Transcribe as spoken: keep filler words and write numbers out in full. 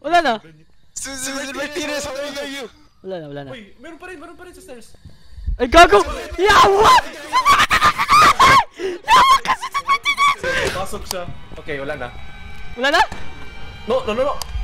Wala na. Susan Martinez, how are you? Wala na, wala na. Uy, meron pa rin, meron pa rin sa stairs. Ay, gago! Yawa! Yawa ka, Susan Martinez! Pasok siya. Okay, wala na. Wala na? No, no, no, no.